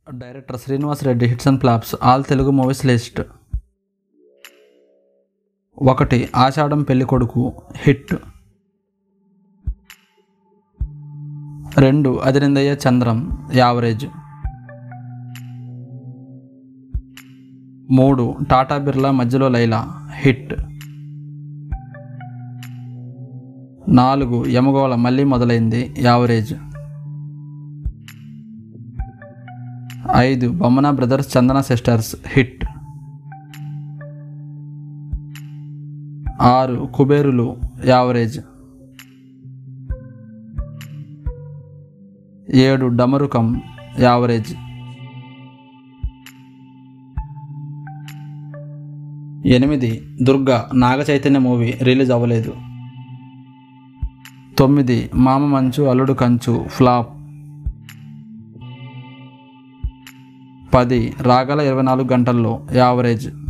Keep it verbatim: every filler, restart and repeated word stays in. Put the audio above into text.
Director Srinivas Reddy hits and flops all Telugu movies list. ఒకటి ఆషాఢం పెళ్లి కొడుకు హిట్. రెండు అదిరిందయ్య చంద్రం యావరేజ్. మూడు టాటా బిర్లా మధ్యలో లైలా హిట్. నాలుగు యమగోళ మళ్ళీ మొదలైంది యావరేజ్. ఐదు Bommana brothers Chandana sisters hit. ఆరు కుబేరులు యావరేజ్. ఏడు డమరుకం యావరేజ్. ఎనిమిది దుర్గా నాగ చైతన్య మూవీ రిలీజ్ అవ్వలేదు. తొమ్మిది మామ మంచు అల్లుడు కంచు ఫ్లాప్. పది రాగల ఇరవై నాలుగు గంటల్లో యావరేజ్.